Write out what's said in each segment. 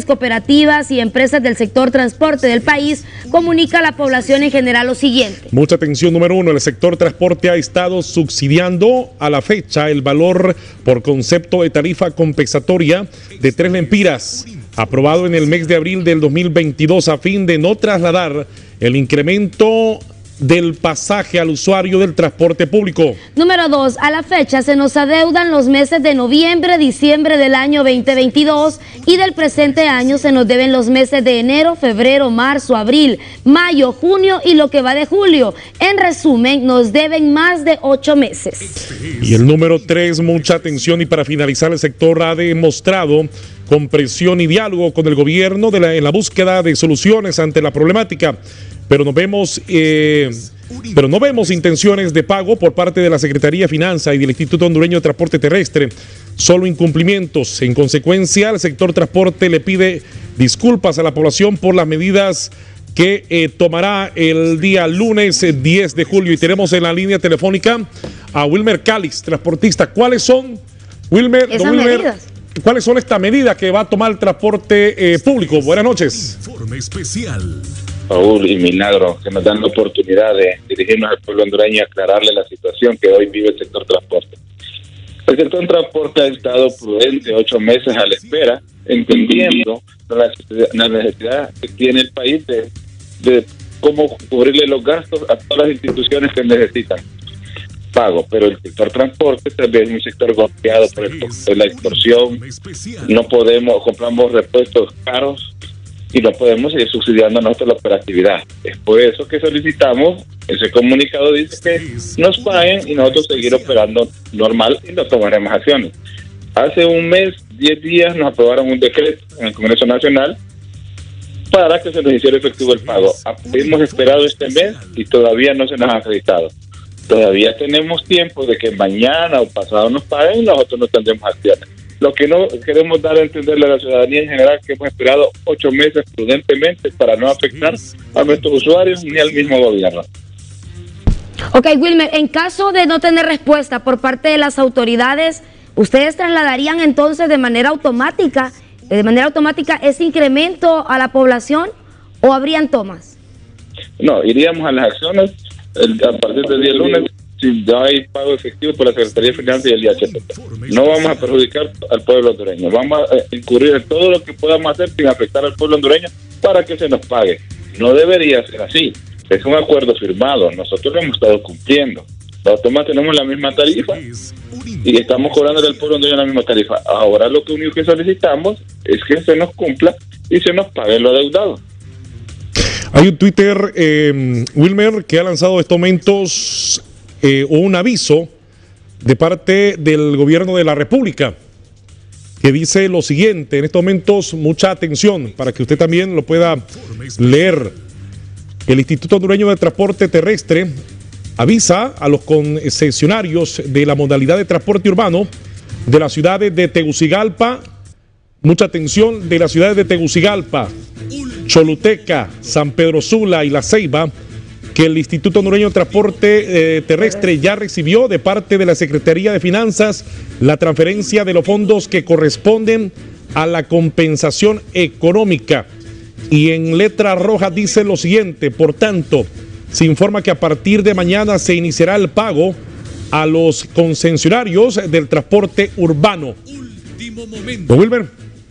comerciantes, cooperativas y empresas del sector transporte del país comunica a la población en general lo siguiente. Mucha atención. Número uno, el sector transporte ha estado subsidiando a la fecha el valor por concepto de tarifa compensatoria de 3 lempiras, aprobado en el mes de abril del 2022 a fin de no trasladar el incremento del pasaje al usuario del transporte público. Número 2, a la fecha se nos adeudan los meses de noviembre, diciembre del año 2022 y del presente año se nos deben los meses de enero, febrero, marzo, abril, mayo, junio y lo que va de julio. En resumen, nos deben más de 8 meses. Y el número 3, mucha atención, y para finalizar, el sector ha demostrado comprensión y diálogo con el gobierno en la búsqueda de soluciones ante la problemática. Pero no vemos intenciones de pago por parte de la Secretaría de Finanzas y del Instituto Hondureño de Transporte Terrestre, solo incumplimientos. En consecuencia, el sector transporte le pide disculpas a la población por las medidas que tomará el día lunes 10 de julio. Y tenemos en la línea telefónica a Wilmer Calix, transportista. ¿Cuáles son, Wilmer, cuáles son estas medidas que va a tomar el transporte público? Buenas noches. Informe especial. Raúl y Milagro, que nos dan la oportunidad de dirigirnos al pueblo hondureño y aclararle la situación que hoy vive el sector transporte. El sector transporte ha estado prudente 8 meses a la espera, entendiendo la necesidad que tiene el país de cómo cubrirle los gastos a todas las instituciones que necesitan pago. Pero el sector transporte también es un sector golpeado por la extorsión. No compramos repuestos caros y no podemos seguir subsidiando nuestra operatividad. Es por eso que solicitamos, ese comunicado dice que nos paguen y nosotros seguir operando normal y no tomaremos acciones. Hace un mes, 10 días, nos aprobaron un decreto en el Congreso Nacional para que se nos hiciera efectivo el pago. Hemos esperado este mes y todavía no se nos ha acreditado. Todavía tenemos tiempo de que mañana o pasado nos paguen y nosotros no tendremos acciones. Lo que no queremos dar a entenderle a la ciudadanía en general que hemos esperado 8 meses prudentemente para no afectar a nuestros usuarios ni al mismo gobierno. Ok, Wilmer, en caso de no tener respuesta por parte de las autoridades, ¿ustedes trasladarían entonces de manera automática ese incremento a la población o habrían tomas? No, iríamos a las acciones a partir del día lunes. Si ya hay pago efectivo por la Secretaría de Finanzas y el IHP. No vamos a perjudicar al pueblo hondureño. Vamos a incurrir en todo lo que podamos hacer sin afectar al pueblo hondureño para que se nos pague. No debería ser así. Es un acuerdo firmado. Nosotros lo hemos estado cumpliendo. Nosotros tenemos la misma tarifa y estamos cobrando del pueblo hondureño la misma tarifa. Ahora lo único que solicitamos es que se nos cumpla y se nos pague lo adeudado. Hay un Twitter, Wilmer, que ha lanzado estos momentos un aviso de parte del gobierno de la República que dice lo siguiente. En estos momentos, mucha atención para que usted también lo pueda leer. El Instituto Hondureño de Transporte Terrestre avisa a los concesionarios de la modalidad de transporte urbano de las ciudades de Tegucigalpa, mucha atención, de las ciudades de Tegucigalpa, Choluteca, San Pedro Sula y La Ceiba, que el Instituto Hondureño de Transporte Terrestre ya recibió de parte de la Secretaría de Finanzas la transferencia de los fondos que corresponden a la compensación económica. Y en letra roja dice lo siguiente: por tanto, se informa que a partir de mañana se iniciará el pago a los concesionarios del transporte urbano. Último momento. ¿Don Wilmer?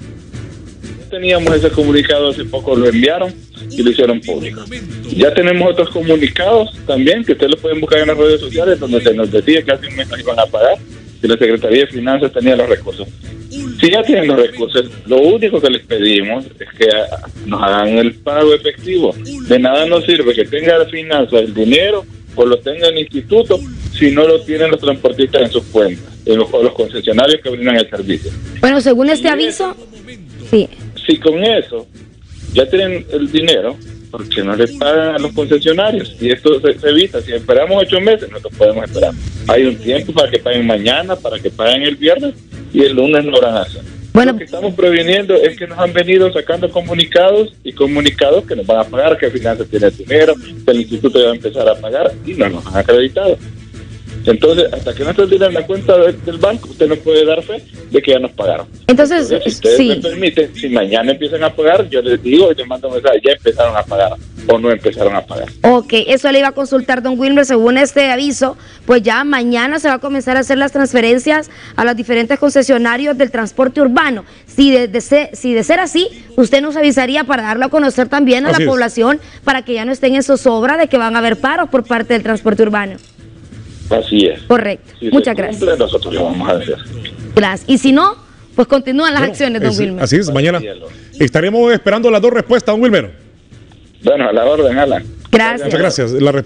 Teníamos ese comunicado, hace poco lo enviaron y lo hicieron público. Ya tenemos otros comunicados también que ustedes lo pueden buscar en las redes sociales, donde se nos decía que hace un mes nos iban a pagar, que la Secretaría de Finanzas tenía los recursos. Si ya tienen los recursos, lo único que les pedimos es que nos hagan el pago efectivo. De nada nos sirve que tenga la finanza el dinero o lo tenga el instituto si no lo tienen los transportistas en sus cuentas o los concesionarios que brindan el servicio. Bueno, según este aviso, sí. Si con eso ya tienen el dinero, porque no les pagan a los concesionarios y esto se evita. Si esperamos 8 meses, no lo podemos esperar. Hay un tiempo para que paguen mañana, para que paguen el viernes y el lunes no lo hacen. Bueno, lo que estamos previniendo es que nos han venido sacando comunicados que nos van a pagar, que Finanzas tiene el dinero, que el instituto va a empezar a pagar y no nos han acreditado. Entonces, hasta que no esté el dinero en la cuenta del banco, usted no puede dar fe de que ya nos pagaron. Entonces, si ustedes sí. me permiten, si mañana empiezan a pagar, yo les digo y les mando un mensaje, ya empezaron a pagar o no empezaron a pagar. Ok, eso le iba a consultar, don Wilmer. Según este aviso, pues ya mañana se va a comenzar a hacer las transferencias a los diferentes concesionarios del transporte urbano. Si de ser así, usted nos avisaría para darlo a conocer también a la población, para que ya no estén en zozobra de que van a haber paros por parte del transporte urbano. Así es. Correcto. Si muchas se cumple, gracias. Nosotros lo vamos a hacer. Gracias. Y si no, pues continúan las acciones, don Wilmer. Así es, mañana estaremos esperando las dos respuestas, don Wilmer. Bueno, a la orden, Alan. Gracias. Muchas gracias.